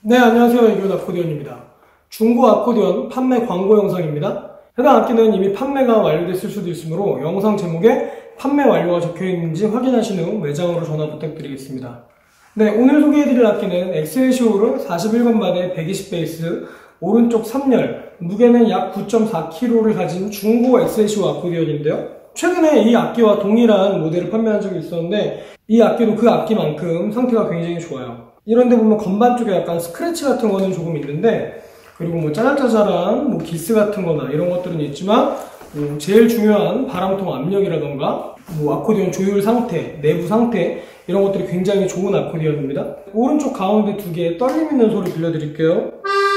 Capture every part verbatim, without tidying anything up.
네, 안녕하세요. 이교훈 아코디언입니다. 중고 아코디언 판매 광고 영상입니다. 해당 악기는 이미 판매가 완료됐을 수도 있으므로 영상 제목에 판매 완료가 적혀있는지 확인하신 후 매장으로 전화 부탁드리겠습니다. 네, 오늘 소개해드릴 악기는 엑셀시오르 사십일 건마대 백이십 베이스, 오른쪽 삼 열, 무게는 약 구 점 사 킬로그램을 가진 중고 엑셀시오 아코디언인데요. 최근에 이 악기와 동일한 모델을 판매한 적이 있었는데 이 악기도 그 악기만큼 상태가 굉장히 좋아요. 이런데 보면 건반 쪽에 약간 스크래치 같은 거는 조금 있는데, 그리고 뭐 짜잘짜잘한 뭐 기스 같은 거나 이런 것들은 있지만, 뭐 제일 중요한 바람통 압력이라던가 뭐 아코디언 조율 상태, 내부 상태 이런 것들이 굉장히 좋은 아코디언입니다. 오른쪽 가운데 두 개의 떨림 있는 소리 들려드릴게요.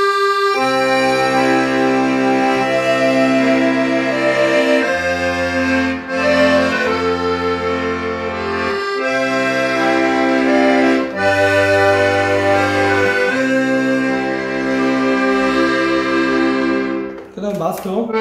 그 다음 마스터.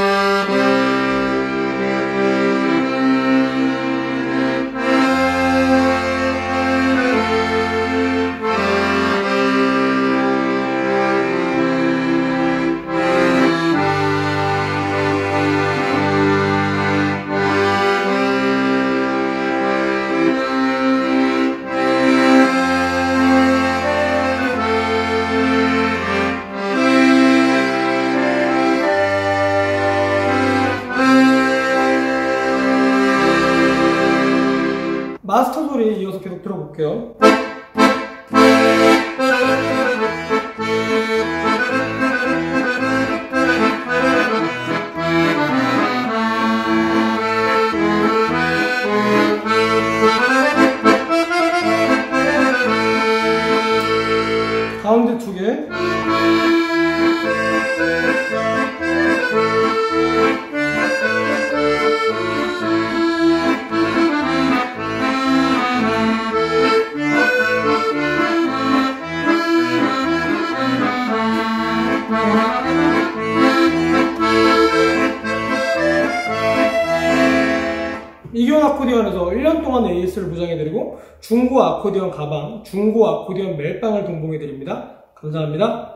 마스터 소리 이어서 계속 들어볼게요. 가운데 두 개. 이교훈 아코디언에서 일 년 동안 에이에스를 보장해드리고 중고 아코디언 가방, 중고 아코디언 멜빵을 동봉해드립니다. 감사합니다.